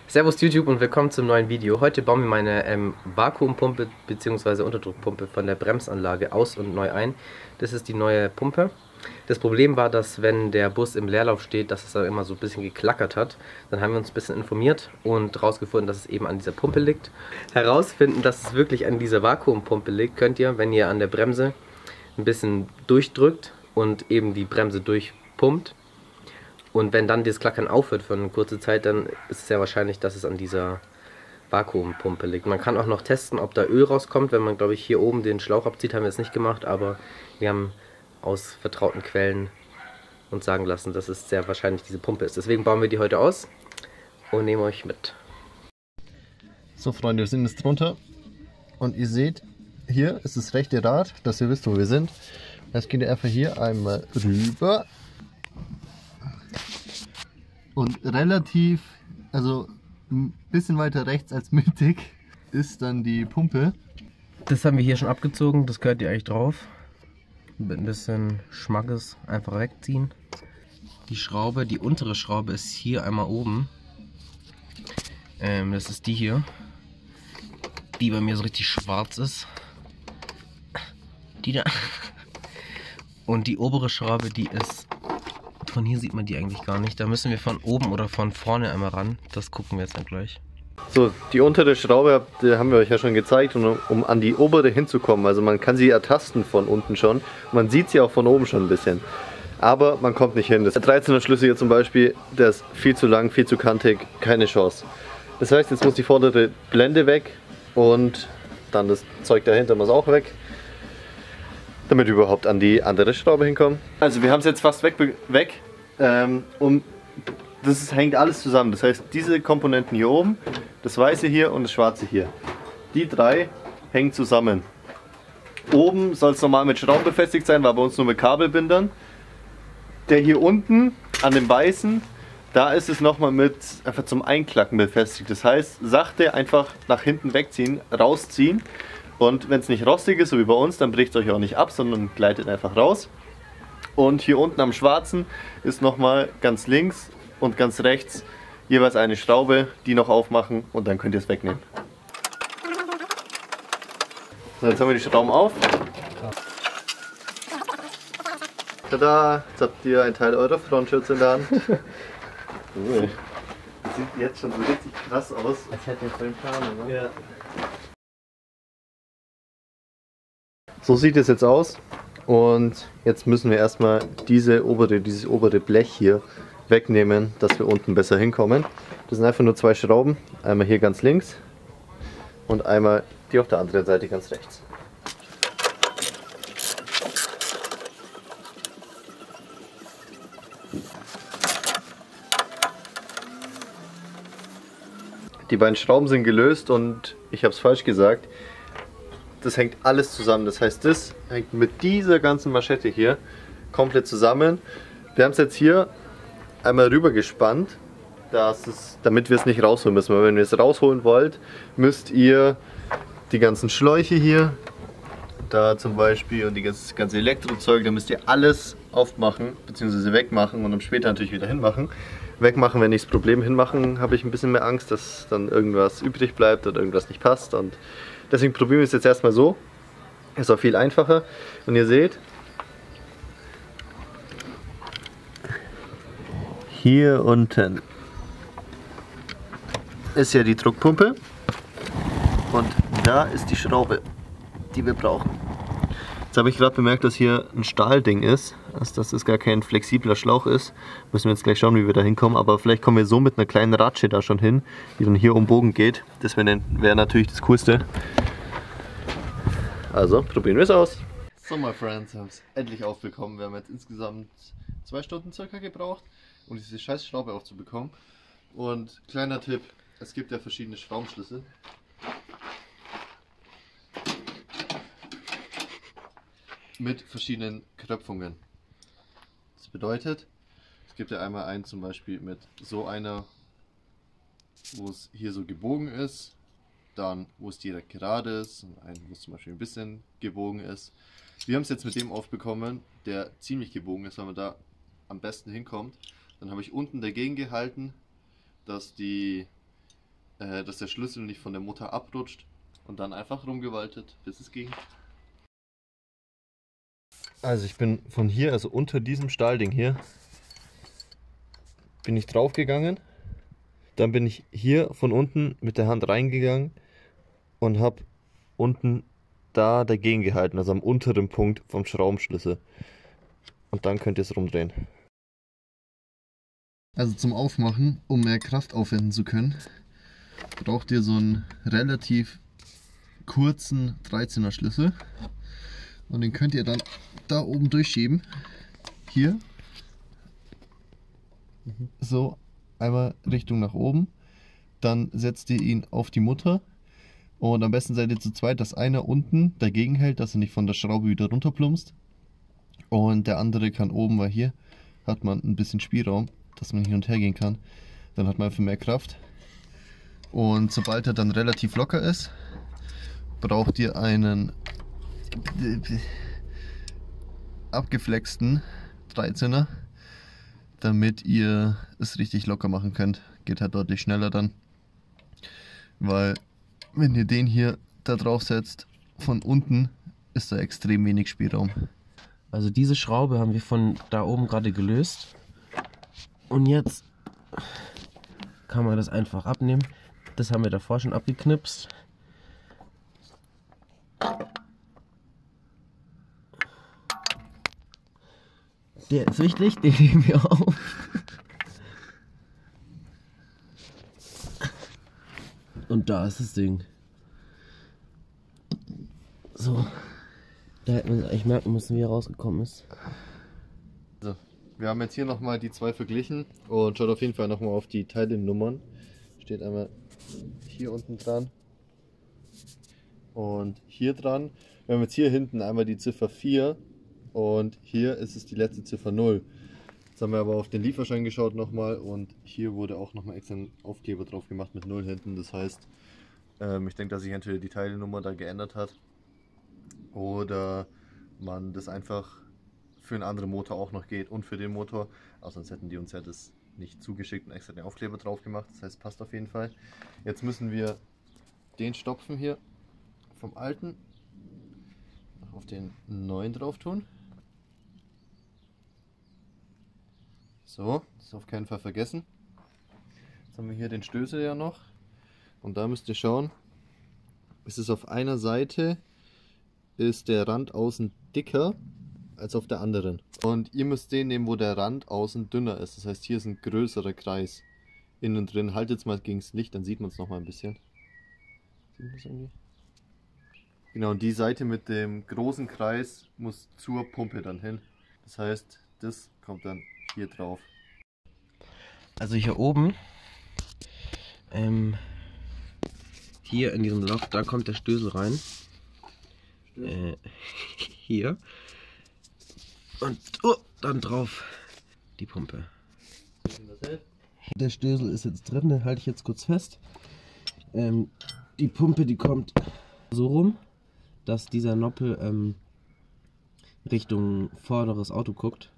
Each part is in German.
Servus YouTube und willkommen zum neuen Video. Heute bauen wir meine Vakuumpumpe bzw. Unterdruckpumpe von der Bremsanlage aus und neu ein. Das ist die neue Pumpe. Das Problem war, dass wenn der Bus im Leerlauf steht, dass es dann immer so ein bisschen geklackert hat. Dann haben wir uns ein bisschen informiert und herausgefunden, dass es eben an dieser Pumpe liegt. Herausfinden, dass es wirklich an dieser Vakuumpumpe liegt, könnt ihr, wenn ihr an der Bremse ein bisschen durchdrückt und eben die Bremse durchpumpt. Und wenn dann das Klackern aufhört für eine kurze Zeit, dann ist es sehr wahrscheinlich, dass es an dieser Vakuumpumpe liegt. Man kann auch noch testen, ob da Öl rauskommt. Wenn man, glaube ich, hier oben den Schlauch abzieht, haben wir es nicht gemacht, aber wir haben aus vertrauten Quellen uns sagen lassen, dass es sehr wahrscheinlich diese Pumpe ist. Deswegen bauen wir die heute aus und nehmen euch mit. So Freunde, wir sind jetzt drunter und ihr seht, hier ist das rechte Rad, dass ihr wisst, wo wir sind. Jetzt geht ihr einfach hier einmal rüber. Und relativ, also ein bisschen weiter rechts als mittig, ist dann die Pumpe. Das haben wir hier schon abgezogen, das gehört ihr eigentlich drauf. Mit ein bisschen Schmackes einfach wegziehen. Die Schraube, die untere Schraube ist hier einmal oben. Das ist die hier, die bei mir so richtig schwarz ist. Die da. Und die obere Schraube, die ist... Von hier sieht man die eigentlich gar nicht. Da müssen wir von oben oder von vorne einmal ran. Das gucken wir jetzt dann gleich. So, die untere Schraube, die haben wir euch ja schon gezeigt, um an die obere hinzukommen. Also man kann sie ertasten von unten schon. Man sieht sie auch von oben schon ein bisschen. Aber man kommt nicht hin. Der 13er Schlüssel hier zum Beispiel, der ist viel zu lang, viel zu kantig, keine Chance. Das heißt, jetzt muss die vordere Blende weg und dann das Zeug dahinter muss auch weg, damit wir überhaupt an die andere Schraube hinkommen. Also wir haben es jetzt fast weg und das hängt alles zusammen. Das heißt, diese Komponenten hier oben, das weiße hier und das schwarze hier, die drei hängen zusammen. Oben soll es normal mit Schrauben befestigt sein, war bei uns nur mit Kabelbindern. Der hier unten an dem weißen, da ist es nochmal mit einfach zum Einklacken befestigt. Das heißt, sachte einfach nach hinten wegziehen, rausziehen. Und wenn es nicht rostig ist, so wie bei uns, dann bricht es euch auch nicht ab, sondern gleitet einfach raus. Und hier unten am schwarzen ist nochmal ganz links und ganz rechts jeweils eine Schraube, die noch aufmachen und dann könnt ihr es wegnehmen. So, jetzt haben wir die Schrauben auf. Tada! Jetzt habt ihr einen Teil eurer Frontschürze in der Hand. Cool. Das sieht jetzt schon so richtig krass aus. Als hätten wir vollen Plan, oder? Ja. So sieht es jetzt aus und jetzt müssen wir erstmal dieses obere Blech hier wegnehmen, dass wir unten besser hinkommen. Das sind einfach nur zwei Schrauben, einmal hier ganz links und einmal die auf der anderen Seite ganz rechts. Die beiden Schrauben sind gelöst und ich habe es falsch gesagt. Das hängt alles zusammen, das heißt, das hängt mit dieser ganzen Maschette hier komplett zusammen. Wir haben es jetzt hier einmal rüber gespannt, damit wir es nicht rausholen müssen. Weil wenn ihr es rausholen wollt, müsst ihr die ganzen Schläuche hier, da zum Beispiel und das ganze Elektrozeug, da müsst ihr alles aufmachen bzw. wegmachen und dann später natürlich wieder hinmachen. Wegmachen, wenn ich das Problem hinmachen, habe ich ein bisschen mehr Angst, dass dann irgendwas übrig bleibt oder irgendwas nicht passt. Und deswegen probieren wir es jetzt erstmal so. Ist auch viel einfacher. Und ihr seht, hier unten ist ja die Druckpumpe und da ist die Schraube, die wir brauchen. Jetzt habe ich gerade bemerkt, dass hier ein Stahlding ist, dass das gar kein flexibler Schlauch ist. Müssen wir jetzt gleich schauen, wie wir da hinkommen, aber vielleicht kommen wir so mit einer kleinen Ratsche da schon hin, die dann hier um Bogen geht. Das wäre natürlich das Coolste. Also probieren wir es aus. So, my friends, wir haben es endlich aufbekommen. Wir haben jetzt insgesamt 2 Stunden circa gebraucht, um diese scheiß Schraube aufzubekommen. Und kleiner Tipp, es gibt ja verschiedene Schraubenschlüssel. Mit verschiedenen Knöpfungen. Das bedeutet, es gibt ja einmal einen zum Beispiel mit so einer, wo es hier so gebogen ist, dann wo es direkt gerade ist und einen, wo es zum Beispiel ein bisschen gebogen ist. Wir haben es jetzt mit dem aufbekommen, der ziemlich gebogen ist, weil man da am besten hinkommt. Dann habe ich unten dagegen gehalten, dass die dass der Schlüssel nicht von der Mutter abrutscht und dann einfach rumgewaltet, bis es ging. Also ich bin von hier, also unter diesem Stahlding hier, bin ich drauf gegangen. Dann bin ich hier von unten mit der Hand reingegangen und habe unten da dagegen gehalten, also am unteren Punkt vom Schraubenschlüssel. Und dann könnt ihr es rumdrehen. Also zum Aufmachen, um mehr Kraft aufwenden zu können, braucht ihr so einen relativ kurzen 13er Schlüssel. Und den könnt ihr dann da oben durchschieben. Hier. So, einmal Richtung nach oben. Dann setzt ihr ihn auf die Mutter. Und am besten seid ihr zu zweit, dass einer unten dagegen hält, dass er nicht von der Schraube wieder runterplumpst. Und der andere kann oben, weil hier hat man ein bisschen Spielraum, dass man hin und her gehen kann. Dann hat man einfach mehr Kraft. Und sobald er dann relativ locker ist, braucht ihr einen abgeflexten 13er, damit ihr es richtig locker machen könnt. Geht halt deutlich schneller dann. Weil wenn ihr den hier da drauf setzt, von unten ist da extrem wenig Spielraum. Also diese Schraube haben wir von da oben gerade gelöst. Und jetzt kann man das einfach abnehmen. Das haben wir davor schon abgeknipst. Der ist wichtig, den nehmen wir auf. Und da ist das Ding. So. Da hätten wir eigentlich merken müssen, wie er rausgekommen ist. So, wir haben jetzt hier nochmal die zwei verglichen und schaut auf jeden Fall nochmal auf die Teilennummern. Steht einmal hier unten dran und hier dran. Wir haben jetzt hier hinten einmal die Ziffer 4 und hier ist es die letzte Ziffer 0. Jetzt haben wir aber auf den Lieferschein geschaut nochmal und hier wurde auch nochmal extra ein Aufkleber drauf gemacht mit 0 hinten. Das heißt, ich denke, dass sich entweder die Teilnummer da geändert hat oder man das einfach für einen anderen Motor auch noch geht und für den Motor. Auch sonst hätten die uns ja das nicht zugeschickt und extra den Aufkleber drauf gemacht. Das heißt, passt auf jeden Fall. Jetzt müssen wir den Stopfen hier vom alten auf den neuen drauf tun. So, das auf keinen Fall vergessen. Jetzt haben wir hier den Stößel ja noch. Und da müsst ihr schauen, ist es auf einer Seite, ist der Rand außen dicker als auf der anderen. Und ihr müsst den nehmen, wo der Rand außen dünner ist. Das heißt, hier ist ein größerer Kreis innen drin. Haltet es mal gegen das Licht, dann sieht man es noch mal ein bisschen. Sieht man das irgendwie? Genau, und die Seite mit dem großen Kreis muss zur Pumpe dann hin. Das heißt, das kommt dann hier drauf. Also hier oben, hier in diesem Loch, da kommt der Stößel rein. Hier. Und dann drauf die Pumpe. Der Stößel ist jetzt drin, den halte ich jetzt kurz fest. Die Pumpe, die kommt so rum, dass dieser Noppel Richtung vorderes Auto guckt.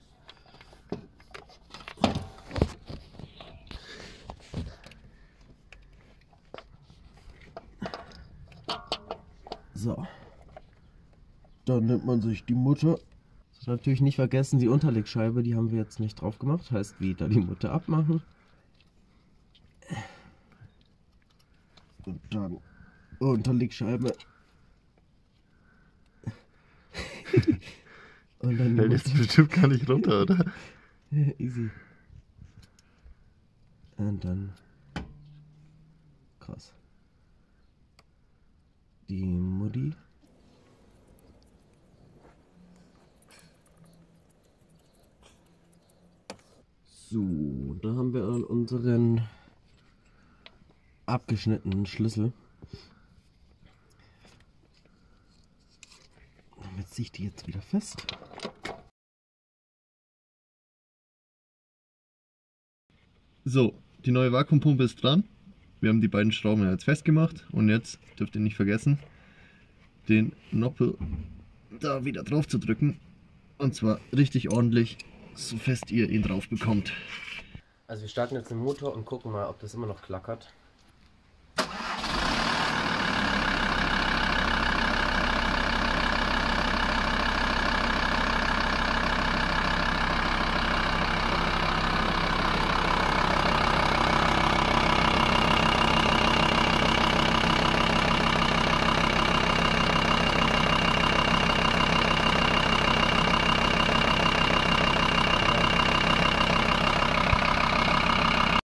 So. Dann nimmt man sich die Mutter. Natürlich nicht vergessen, die Unterlegscheibe, die haben wir jetzt nicht drauf gemacht. Heißt, wieder die Mutter abmachen. Und dann Unterlegscheibe. Und dann hält jetzt bestimmt gar nicht runter, oder? Easy. Und dann krass. Die Mutti. So, da haben wir unseren abgeschnittenen Schlüssel. Damit ziehe ich die jetzt wieder fest. So, die neue Vakuumpumpe ist dran. Wir haben die beiden Schrauben jetzt festgemacht und jetzt dürft ihr nicht vergessen, den Noppel da wieder drauf zu drücken. Und zwar richtig ordentlich, so fest ihr ihn drauf bekommt. Also wir starten jetzt den Motor und gucken mal, ob das immer noch klackert.